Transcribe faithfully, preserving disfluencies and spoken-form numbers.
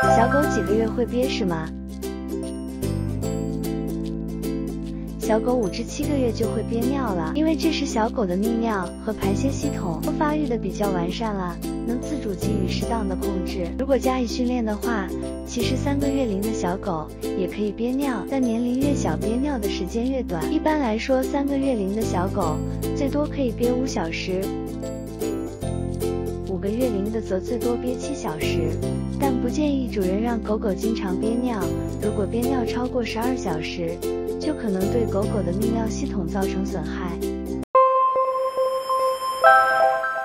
小狗几个月会憋屎吗？小狗五至七个月就会憋尿了，因为这时小狗的泌尿和排泄系统都发育的比较完善了，能自主给予适当的控制。如果加以训练的话，其实三个月龄的小狗也可以憋尿，但年龄越小憋尿的时间越短。一般来说，三个月龄的小狗最多可以憋五小时，五个月龄的则最多憋七小时。但不建议主人让狗狗经常憋尿，如果憋尿超过十二小时，就可能对狗狗的泌尿系统造成损害。